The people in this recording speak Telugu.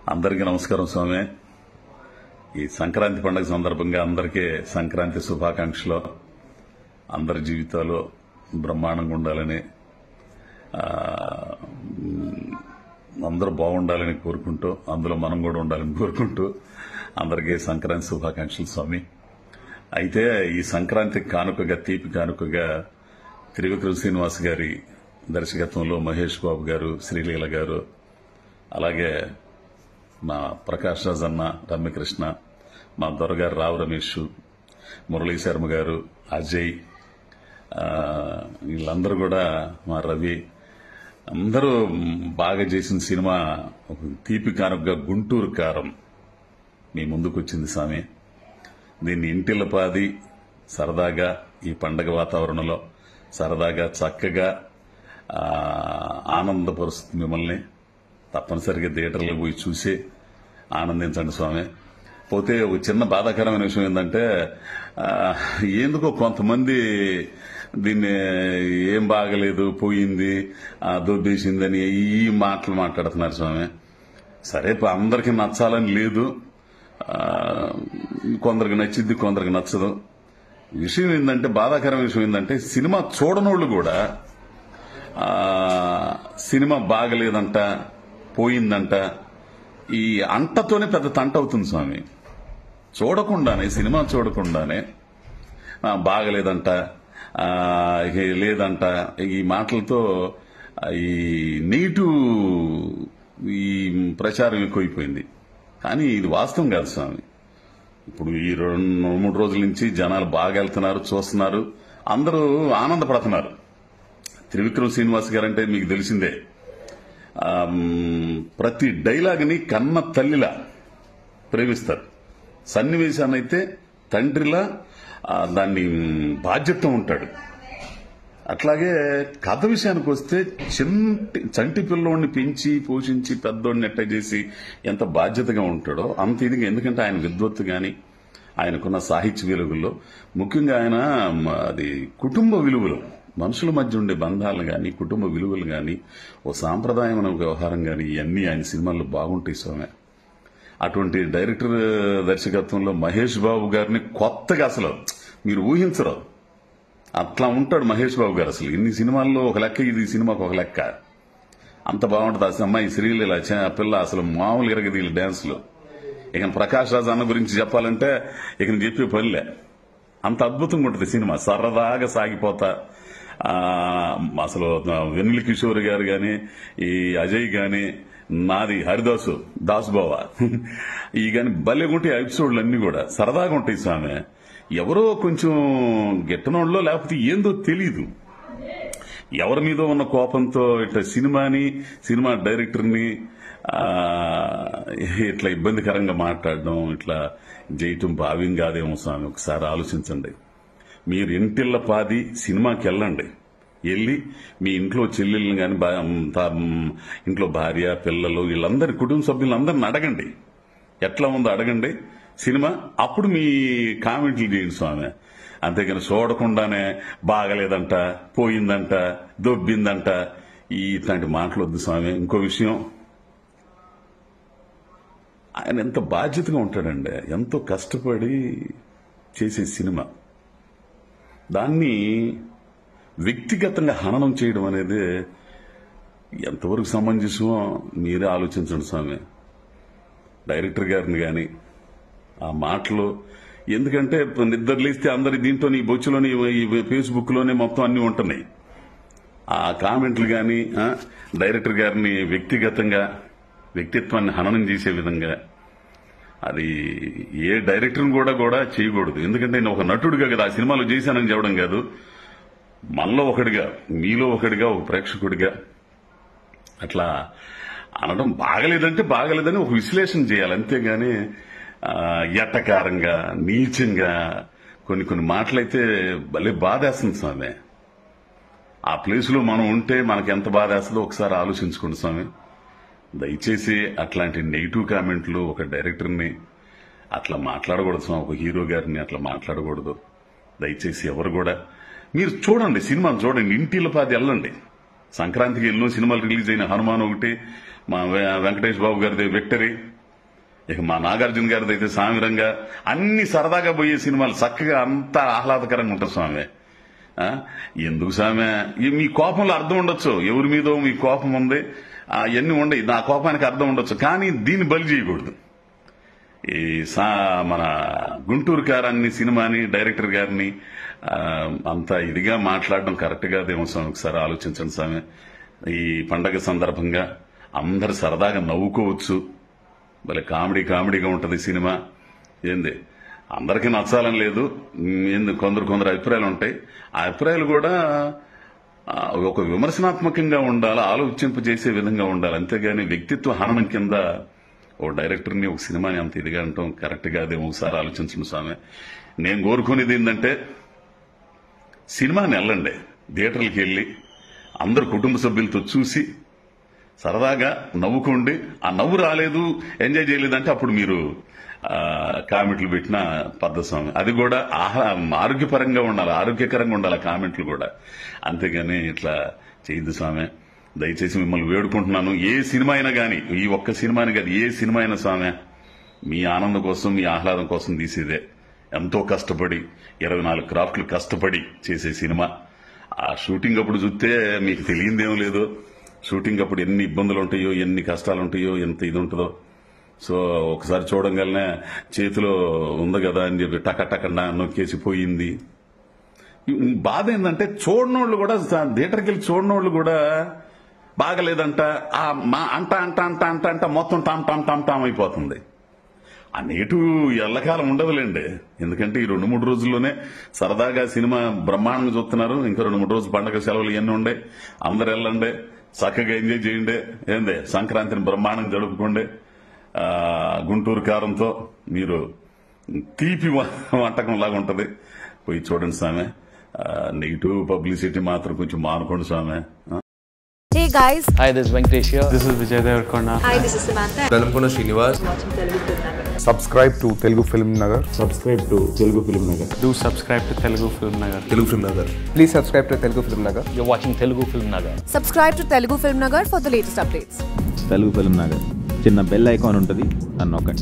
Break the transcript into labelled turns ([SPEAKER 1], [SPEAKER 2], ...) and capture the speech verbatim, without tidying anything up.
[SPEAKER 1] అందరికీ నమస్కారం స్వామి. ఈ సంక్రాంతి పండుగ సందర్భంగా అందరికీ సంక్రాంతి శుభాకాంక్షలు. అందరి జీవితాలు బ్రహ్మాండంగా ఉండాలని, అందరూ బాగుండాలని కోరుకుంటూ, అందులో మనం కూడా ఉండాలని కోరుకుంటూ అందరికీ సంక్రాంతి శుభాకాంక్షలు స్వామి. అయితే ఈ సంక్రాంతి కానుకగా, తీపి కానుకగా త్రివిక్రమ్ శ్రీనివాస్ గారి దర్శకత్వంలో మహేష్ బాబు గారు, శ్రీలీల గారు, అలాగే మా ప్రకాష్ రాజ్ అన్న, రమ్యకృష్ణ, మా దొరగారు రావు రమేష్, మురళీ శర్మ గారు, అజయ్, వీళ్ళందరూ కూడా, మా రవి, అందరూ బాగా చేసిన సినిమా ఒక తీపి కానుకగా గుంటూరు కారం మీ ముందుకు వచ్చింది స్వామి. దీన్ని ఇంటిల్లపాది సరదాగా ఈ పండగ వాతావరణంలో సరదాగా చక్కగా ఆనందపరుస్తుంది మిమ్మల్ని. తప్పనిసరిగా థియేటర్లో పోయి చూసి ఆనందించండి స్వామి. పోతే ఒక చిన్న బాధాకరమైన విషయం ఏంటంటే, ఎందుకో కొంతమంది దీన్ని ఏం బాగలేదు, పోయింది, దొబ్బేసిందని ఈ మాటలు మాట్లాడుతున్నారు స్వామి. సరే, అందరికీ నచ్చాలని లేదు, కొందరికి నచ్చిద్ది, కొందరికి నచ్చదు. విషయం ఏంటంటే, బాధాకరమైన విషయం ఏంటంటే, సినిమా చూడనోళ్ళు కూడా సినిమా బాగలేదంట, పోయిందంట, ఈ అంటతోనే పెద్ద తంట అవుతుంది స్వామి. చూడకుండానే, సినిమా చూడకుండానే బాగలేదంట, లేదంట, ఈ మాటలతో ఈ నెగిటివ్ ఈ ప్రచారం ఎక్కువైపోయింది. కానీ ఇది వాస్తవం కాదు స్వామి. ఇప్పుడు ఈ రెండు మూడు రోజుల నుంచి జనాలు బాగా వెళ్తున్నారు, చూస్తున్నారు, అందరూ ఆనందపడుతున్నారు. త్రివిక్రమ్ శ్రీనివాస్ గారంటే మీకు తెలిసిందే, ప్రతి డైలాగ్ని కన్న తల్లిలా ప్రేమిస్తారు. సన్నివేశాన్నైతే తండ్రిలా దాన్ని బాధ్యత ఉంటాడు. అట్లాగే కథ విషయానికి వస్తే చింటి చంటి పిల్లోడిని పెంచి పోషించి పెద్దోడిని ఎట్ట చేసి ఎంత బాధ్యతగా ఉంటాడో అంత ఇదిగా. ఎందుకంటే ఆయన విద్వత్తు గాని, ఆయనకున్న సాహిత్య విలువల్లో, ముఖ్యంగా ఆయన అది కుటుంబ విలువలు, మనుషుల మధ్య ఉండే బంధాలు గాని, కుటుంబ విలువలు గాని, ఓ సాంప్రదాయమైన వ్యవహారం గాని, ఇవన్నీ ఆయన సినిమాల్లో బాగుంటాయి స్వామి. అటువంటి డైరెక్టర్ దర్శకత్వంలో మహేష్ బాబు గారిని కొత్తగా అసలు మీరు ఊహించరు, అట్లా ఉంటాడు మహేష్ బాబు గారు. అసలు ఇన్ని సినిమాల్లో ఒక లెక్క, ఇది సినిమాకు ఒక లెక్క, అంత బాగుంటుంది. అసలు అమ్మాయి శ్రీలీల పిల్ల అసలు మామూలు ఎరగది డాన్స్లో. ఇక ప్రకాష్ రాజ్ అన్న గురించి చెప్పాలంటే ఇక చెప్పే పనిలే, అంత అద్భుతంగా ఉంటుంది సినిమా. సరదాగా సాగిపోతా అసలు వెన్నెల కిషోర్ గారు గాని, ఈ అజయ్ గాని, నాది హరిదాసు దాస్ బావా, ఈ గాని భలేగుంటాయి ఎపిసోడ్లు అన్ని కూడా సరదాగా ఉంటాయి స్వామి. ఎవరో కొంచెం గిట్టనోళ్ళలో లేకపోతే ఏందో తెలీదు, ఎవరి మీద ఉన్న కోపంతో ఇట్లా సినిమాని, సినిమా డైరెక్టర్ని ఇట్లా ఇబ్బందికరంగా మాట్లాడడం, ఇట్లా చేయటం భావ్యం కాదేమో స్వామి. ఒకసారి ఆలోచించండి. మీరు ఇంటిల్లపాది సినిమాకి వెళ్ళండి, వెళ్ళి మీ ఇంట్లో చెల్లెళ్ళని కానీ, ఇంట్లో భార్య, పిల్లలు, వీళ్ళందరి కుటుంబ సభ్యులందరిని అడగండి, ఎట్లా ఉందో అడగండి సినిమా. అప్పుడు మీ కామెంట్లు చేయండి స్వామి. అంతేగాని చూడకుండానే బాగలేదంట, పోయిందంట, దొబ్బిందంట, ఇట్లాంటి మాటలు వద్దు స్వామి. ఇంకో విషయం, ఆయన ఎంత బాధ్యతగా ఉంటాడండి, ఎంతో కష్టపడి చేసే సినిమా. దాన్ని వ్యక్తిగతంగా హననం చేయడం అనేది ఎంతవరకు సమంజసమో మీరే ఆలోచించండి స్వామి. డైరెక్టర్ గారిని కానీ ఆ మాటలు, ఎందుకంటే నిద్ర లేస్తే అందరి దీంట్లో, ఈ బొచ్చులోని, ఈ ఫేస్బుక్ లోనే మొత్తం అన్ని ఉంటున్నాయి. ఆ కామెంట్లు కానీ డైరెక్టర్ గారిని వ్యక్తిగతంగా, వ్యక్తిత్వాన్ని హననం చేసే విధంగా అది ఏ డైరెక్టర్ని కూడా కూడా చేయకూడదు. ఎందుకంటే నేను ఒక నటుడిగా కదా ఆ సినిమాలో చేశానని చెప్పడం కాదు, మనలో ఒకడిగా, మీలో ఒకడిగా, ఒక ప్రేక్షకుడిగా అట్లా అనడం. బాగలేదంటే బాగలేదని ఒక విశ్లేషణ చేయాలి, అంతేగాని ఎట్టకారంగా, నీచంగా కొన్ని కొన్ని మాటలైతే భలే బాధేస్తుంది స్వామి. ఆ ప్లేసులో మనం ఉంటే మనకి ఎంత బాధేస్తుందో ఒకసారి ఆలోచించుకోండి స్వామి. దయచేసి అట్లాంటి నెగిటివ్ కామెంట్లు ఒక డైరెక్టర్ని అట్లా మాట్లాడకూడదు స్వామి, ఒక హీరో గారిని అట్లా మాట్లాడకూడదు. దయచేసి ఎవరు కూడా మీరు చూడండి, సినిమాను చూడండి, ఇంటిల్లపాది వెళ్ళండి. సంక్రాంతికి ఎన్నో సినిమాలు రిలీజ్ అయిన హనుమాన్ ఒకటి, మా వెంకటేష్ బాబు గారిది విక్టరీ, ఇక మా నాగార్జున గారిది అయితే సామిరంగా అన్ని సరదాగా పోయే సినిమాలు చక్కగా అంతా ఆహ్లాదకరంగా ఉంటుంది స్వామి. ఎందుకు స్వామి మీ కోపంలో అర్థం ఉండొచ్చు, ఎవరి మీదో మీ కోపం ఉంది అవన్నీ ఉండయి, నా కోపానికి అర్థం ఉండొచ్చు, కానీ దీన్ని బలి చేయకూడదు. ఈ సా మన గుంటూరు కారాన్ని సినిమాని డైరెక్టర్ గారిని అంత ఇదిగా మాట్లాడడం కరెక్ట్ కాదేమో స్వామి, ఒకసారి ఆలోచించండి స్వామి. ఈ పండగ సందర్భంగా అందరు సరదాగా నవ్వుకోవచ్చు, భలే కామెడీ కామెడీగా ఉంటుంది సినిమా. ఏంది అందరికీ నచ్చాలని లేదు, ఏంది కొందరు కొందరు అభిప్రాయాలు ఉంటాయి, ఆ అభిప్రాయాలు కూడా ఒక విమర్శనాత్మకంగా ఉండాలి, ఆలోచింపు చేసే విధంగా ఉండాలి, అంతేగాని వ్యక్తిత్వ హననం కింద ఓ డైరెక్టర్ని ఒక సినిమాని అంత ఇదిగా అంటాం కరెక్ట్ కాదేమో, ఒకసారి ఆలోచించండి స్వామి. నేను కోరుకునేది ఏంటంటే సినిమాని వెళ్ళండి, థియేటర్లకి వెళ్ళి అందరు కుటుంబ సభ్యులతో చూసి సరదాగా నవ్వుకోండి. ఆ నవ్వు రాలేదు, ఎంజాయ్ చేయలేదంటే అప్పుడు మీరు కామెంట్లు పెట్టిన పద్ధతి స్వామి. అది కూడా ఆహా ఆరోగ్యపరంగా ఉండాలి, ఆరోగ్యకరంగా ఉండాలి కామెంట్లు కూడా, అంతేగాని ఇట్లా చేయద్దు స్వామి. దయచేసి మిమ్మల్ని వేడుకుంటున్నాను, ఏ సినిమా అయినా కానీ, ఈ ఒక్క సినిమాని కాదు ఏ సినిమా అయినా స్వామి మీ ఆనందం కోసం మీ ఆహ్లాదం కోసం తీసేదే. ఎంతో కష్టపడి ఇరవై నాలుగు క్రాఫ్ట్లు కష్టపడి చేసే సినిమా. ఆ షూటింగ్ అప్పుడు చూస్తే మీకు తెలియందేం లేదు, షూటింగ్ అప్పుడు ఎన్ని ఇబ్బందులు ఉంటాయో, ఎన్ని కష్టాలు ఉంటాయో, ఎంత ఇది ఉంటుందో. సో ఒకసారి చూడంగానే చేతిలో ఉంది కదా అని చెప్పి టక టక నొక్కేసి పోయింది. బాధ ఏంటంటే చూడనోళ్ళు కూడా, థియేటర్కి వెళ్ళి చూడనోళ్ళు కూడా బాగలేదంట మా అంట అంట అంట అంట అంట మొత్తం టామ్ టామ్ టామ్ టామ్ అయిపోతుంది. ఆ నేటు ఎల్లకాలం ఉండదులేండి, ఎందుకంటే ఈ రెండు మూడు రోజుల్లోనే సరదాగా సినిమా బ్రహ్మాండంగా చూస్తున్నారు. ఇంకా రెండు మూడు రోజులు పండగ సెలవులు ఇవన్నీ ఉండే, అందరు వెళ్ళండి, చక్కగా ఎంజాయ్ చేయండి. ఏందే సంక్రాంతిని బ్రహ్మాండంగా జరుపుకోండి. గుంటూరు కారంతో మీరు తీపి వంటకం లాగా ఉంటది, పోయి చూడండి స్వామి. నెగిటివ్ పబ్లిసిటీ మాత్రం కొంచెం మానుకోండి స్వామి.
[SPEAKER 2] Hey guys.
[SPEAKER 3] Hi, this is Venkatesh here.
[SPEAKER 4] This is Vijay Devarkonda.
[SPEAKER 2] Hi, this is Samantha.
[SPEAKER 5] Velamkona Srinivas.
[SPEAKER 6] Subscribe to Telugu Film Nagar.
[SPEAKER 4] Subscribe to Telugu Film Nagar. Do subscribe to Telugu Film Nagar.
[SPEAKER 5] Telugu Film Nagar.
[SPEAKER 6] Please subscribe to Telugu Film Nagar.
[SPEAKER 3] You're watching Telugu Film Nagar.
[SPEAKER 2] Subscribe to Telugu Film Nagar for the latest updates.
[SPEAKER 7] Telugu Film Nagar. చిన్న బెల్ ఐకాన్ ఉంటుంది, అన్న నొక్కండి.